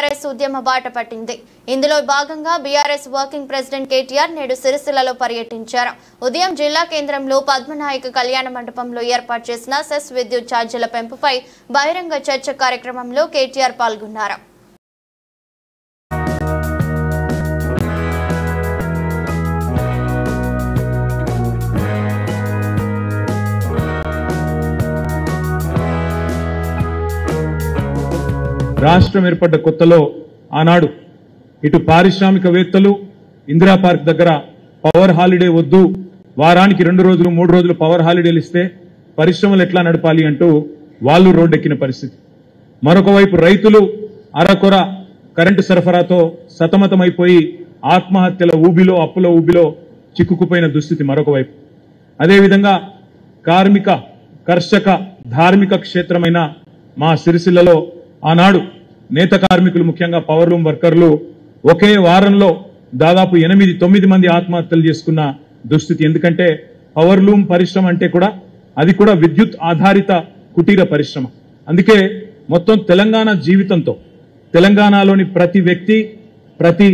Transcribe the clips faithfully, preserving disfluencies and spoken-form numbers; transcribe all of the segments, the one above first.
BRS ఉద్యమ బాట పట్టింది. ఇందులో భాగంగా బీఆర్ఎస్ వర్కింగ్ ప్రెసిడెంట్ కేటీఆర్ నేడు సిరిసిల్లలో పర్యటించారు. ఉదయం జిల్లా కేంద్రంలో పద్మనాయక కళ్యాణ మండపంలో ఏర్పాటు చేసిన సెస్ విద్యుత్ ఛార్జీల పెంపుపై బహిరంగ చర్చ కార్యక్రమంలో కేటీఆర్ పాల్గొన్నారు. రాష్ట్రం ఏర్పడ్డ కొత్తలో ఆనాడు ఇటు పారిశ్రామికవేత్తలు ఇందిరా పార్క్ దగ్గర పవర్ హాలిడే వద్దు, వారానికి రెండు రోజులు మూడు రోజులు పవర్ హాలిడేలు ఇస్తే పరిశ్రమలు ఎట్లా నడపాలి అంటూ వాళ్ళు రోడ్డెక్కిన పరిస్థితి. మరొక వైపు రైతులు అరకొర కరెంటు సరఫరాతో సతమతమైపోయి ఆత్మహత్యల ఊబిలో అప్పుల ఊబిలో చిక్కుకుపోయిన దుస్థితి మరొక వైపు. అదేవిధంగా కార్మిక కర్షక ధార్మిక క్షేత్రమైన మా సిరిసిల్లలో ఆనాడు నేత కార్మికులు ముఖ్యంగా పవర్ లూమ్ వర్కర్లు ఒకే వారంలో దాదాపు ఎనిమిది తొమ్మిది మంది ఆత్మహత్యలు చేసుకున్న దుస్థితి. ఎందుకంటే పవర్ లూమ్ పరిశ్రమ అంటే కూడా అది కూడా విద్యుత్ ఆధారిత కుటీర పరిశ్రమ. అందుకే మొత్తం తెలంగాణ జీవితంతో, తెలంగాణలోని ప్రతి వ్యక్తి ప్రతి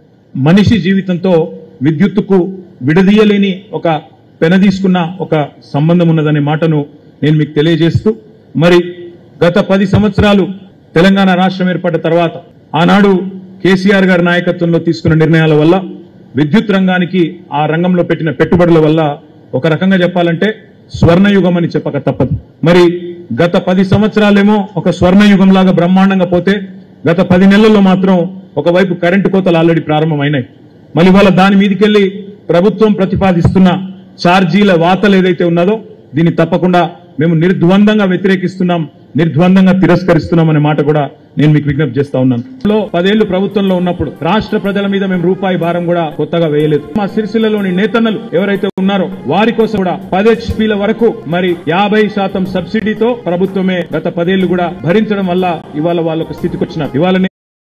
మనిషి జీవితంతో విద్యుత్తుకు విడదీయలేని ఒక పెనదీసుకున్న ఒక సంబంధం ఉన్నదనే మాటను నేను మీకు తెలియజేస్తూ, మరి గత పది సంవత్సరాలు తెలంగాణ రాష్ట్రం ఏర్పడ్డ తర్వాత ఆనాడు కేసీఆర్ గారి నాయకత్వంలో తీసుకున్న నిర్ణయాల వల్ల విద్యుత్ రంగానికి ఆ రంగంలో పెట్టిన పెట్టుబడుల వల్ల ఒక రకంగా చెప్పాలంటే స్వర్ణయుగం అని చెప్పక తప్పదు. మరి గత పది సంవత్సరాలేమో ఒక స్వర్ణయుగం లాగా బ్రహ్మాండంగా పోతే గత పది నెలల్లో మాత్రం ఒకవైపు కరెంటు కోతలు ఆల్రెడీ ప్రారంభమైనాయి. మళ్ళీ వాళ్ళ దాని మీదకెళ్లి ప్రభుత్వం ప్రతిపాదిస్తున్న ఛార్జీల వాతలు ఏదైతే ఉన్నదో దీన్ని తప్పకుండా మేము నిర్ద్వందంగా వ్యతిరేకిస్తున్నాం, నిర్ద్వందంగా తిరస్కరిస్తున్నాం అనే మాట కూడా నేను మీకు విజ్ఞప్తి చేస్తా ఉన్నాను. పదేళ్లు ప్రభుత్వంలో ఉన్నప్పుడు రాష్ట్ర ప్రజల మీద మేము రూపాయి భారం కూడా కొత్తగా వేయలేదు. మా సిరిసిల్లలోని నేతన్నలు ఎవరైతే ఉన్నారో వారి కోసం కూడా పది హెచ్పీల వరకు మరి యాభై శాతం సబ్సిడీతో ప్రభుత్వమే గత పదేళ్లు కూడా భరించడం వల్ల ఇవాళ వాళ్ళొక స్థితికి వచ్చినారు. ఇవాళ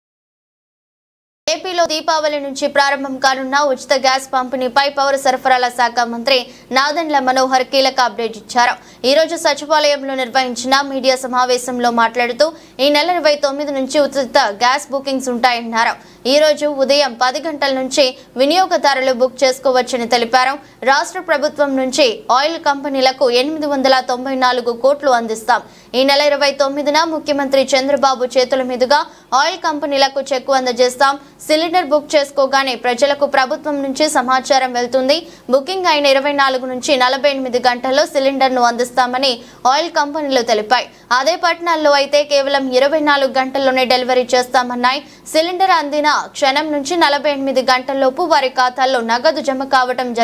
ఏపీలో దీపావళి నుంచి ప్రారంభం కానున్న ఉచిత గ్యాస్ పంపిణీపై పౌర సరఫరాల శాఖ మంత్రి నాదెండ్ల మనోహర్ కీలక అప్డేట్ ఇచ్చారు. ఈ రోజు సచివాలయంలో నిర్వహించిన మీడియా సమావేశంలో మాట్లాడుతూ ఈ నెల ఇరవై తొమ్మిది నుంచి ఉచిత గ్యాస్ బుకింగ్స్ ఉంటాయన్నారు. ఈ రోజు ఉదయం పది గంటల నుంచి వినియోగదారులు బుక్ చేసుకోవచ్చని తెలిపారు. రాష్ట్ర ప్రభుత్వం నుంచి ఆయిల్ కంపెనీలకు ఎనిమిది వందల తొంభై నాలుగు కోట్లు అందిస్తాం. ఈ నెల ఇరవై తొమ్మిదిన ముఖ్యమంత్రి చంద్రబాబు చేతుల మీదుగా ఆయిల్ కంపెనీలకు చెక్కు అందజేస్తాం. సిలిండర్ బుక్ చేసుకోగానే ప్రజలకు ప్రభుత్వం నుంచి సమాచారం వెళ్తుంది. బుకింగ్ అయిన ఇరవై నాలుగు నుంచి నలభై ఎనిమిది గంటల్లో సిలిండర్ ను అందిస్తామని ఆయిల్ కంపెనీలు తెలిపాయి. అదే పట్టణాల్లో అయితే కేవలం ఇరవై నాలుగు గంటల్లోనే డెలివరీ చేస్తామన్నాయి. సిలిండర్ అందిన క్షణం నుంచి నలభై ఎనిమిది గంటల్లోపు వారి ఖాతాల్లో నగదు జమ కావటం